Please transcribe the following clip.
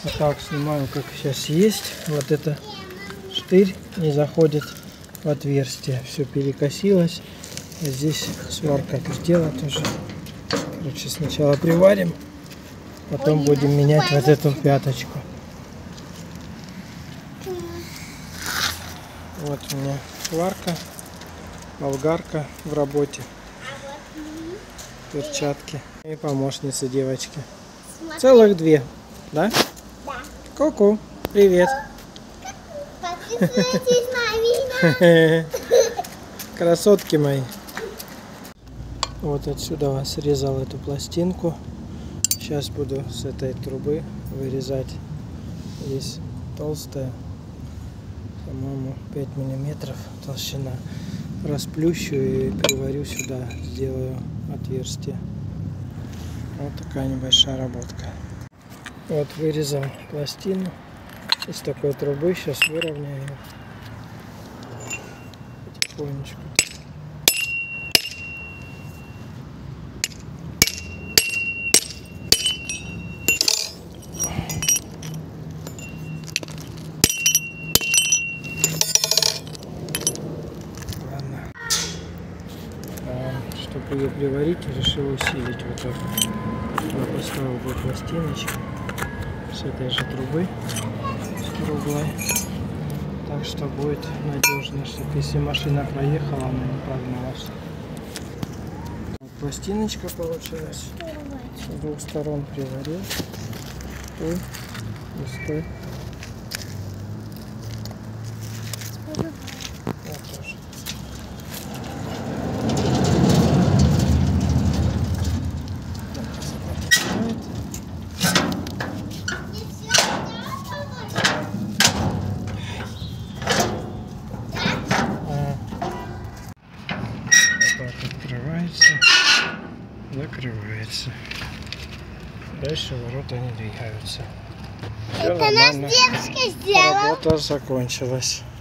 Вот так снимаю, как сейчас есть. Вот это штырь не заходит в отверстие. Все перекосилось. А здесь сварка пердела тоже. Короче, сначала приварим, потом будем менять вот эту пяточку. Вот у меня сварка, болгарка в работе, перчатки и помощницы девочки. Целых две, да? Да. Ку-ку, привет. Подписывайтесь на меня. Красотки мои. Вот отсюда срезал эту пластинку. Сейчас буду с этой трубы вырезать. Здесь толстая, по-моему, 5 миллиметров толщина. Расплющу и приварю сюда, сделаю отверстие. Вот такая небольшая работка. Вот вырезал пластину из такой трубы. Сейчас выровняю ее потихонечку. Чтобы ее приварить, решил усилить вот так. Я поставил две пластиночки с этой же трубы круглой, так что будет надежно, чтобы если машина проехала, она не прогналась. Вот пластиночка получилась. С двух сторон приварил. Стой, и стой. Открывается, закрывается. Дальше ворота не двигаются. Все Это наш нормально. дедушка сделал. Работа закончилась.